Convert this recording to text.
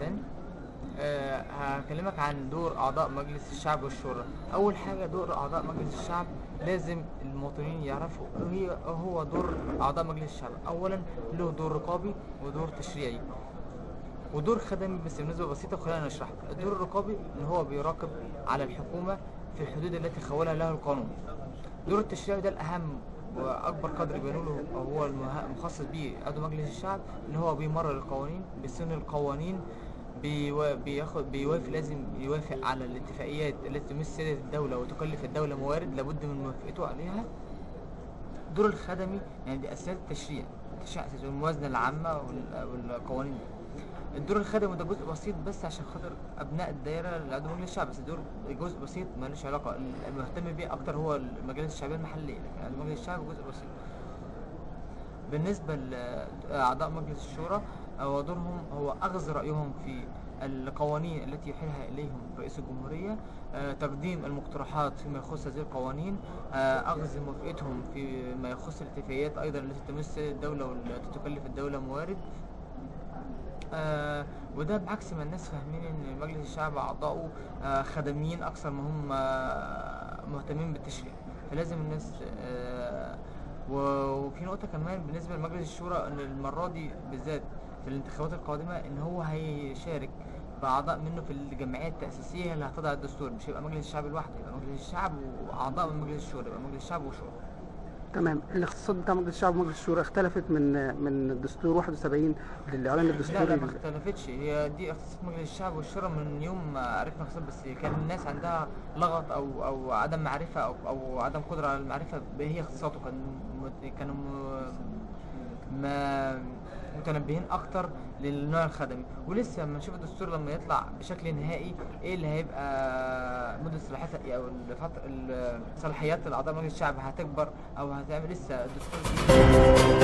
الإنسان. هكلمك عن دور أعضاء مجلس الشعب والشورى. أول حاجة دور أعضاء مجلس الشعب، لازم المواطنين يعرفوا إيه هو دور أعضاء مجلس الشعب. أولا له دور رقابي ودور تشريعي ودور خدمي، بس بنسبة بسيطة وخلينا نشرحها. الدور الرقابي إن هو بيراقب على الحكومة في الحدود التي خولها لها القانون. الدور التشريعي ده الأهم وأكبر قدر بينوله أو هو المخصص بيه عضو مجلس الشعب، إن هو بيمرر القوانين، بيسن القوانين، بيوافق، لازم يوافق على الاتفاقيات التي تمس سيادة الدولة وتكلف الدولة موارد لابد من موافقته عليها. الدور الخدمي يعني دي أساسات التشريع أساس الموازنة العامة والقوانين. الدور الخدمي ده جزء بسيط بس عشان خاطر أبناء الدائرة اللي عندهم مجلس الشعب، بس الدور جزء بسيط مالوش علاقة. المهتم بيه أكتر هو المجالس الشعبية المحلية، لكن عند مجلس الشعب جزء بسيط. بالنسبة لأعضاء مجلس الشورى، ودورهم هو أخذ رأيهم في القوانين التي يحيلها إليهم رئيس الجمهورية، تقديم المقترحات فيما يخص هذه القوانين، أخذ موافقتهم فيما يخص الاتفاقيات أيضا التي تمس الدولة والتي تكلف الدولة موارد. وده بعكس ما الناس فاهمين ان مجلس الشعب اعضاؤه خدميين اكثر ما هم مهتمين بالتشريع. فلازم الناس وفي نقطة كمان بالنسبة لمجلس الشورى، ان المرة دي بالذات في الانتخابات القادمة ان هو هيشارك بأعضاء منه في الجمعيات التأسيسية اللي هتضع الدستور. مش هيبقى مجلس الشعب لوحده، يبقى مجلس الشعب وأعضاء من مجلس الشورى، يبقى مجلس الشعب وشورى. تمام. الاختصاصات بتاع مجلس الشعب ومجلس الشورى اختلفت من الدستور 71 للاعلان الدستوري؟ لا ما اختلفتش، هي دي اختصاصات مجلس الشعب والشورى من يوم ما عرفنا اختصاص، بس كان الناس عندها لغط او عدم معرفه او عدم قدره على المعرفه بهي اختصاصاته. كانوا متنبهين اكتر للنوع الخدمي. ولسه لما نشوف الدستور لما يطلع بشكل نهائي ايه اللي هيبقى مدة صلاحيات او صلاحيات الاعضاء مجلس الشعب هتكبر او هتعمل، لسه الدستور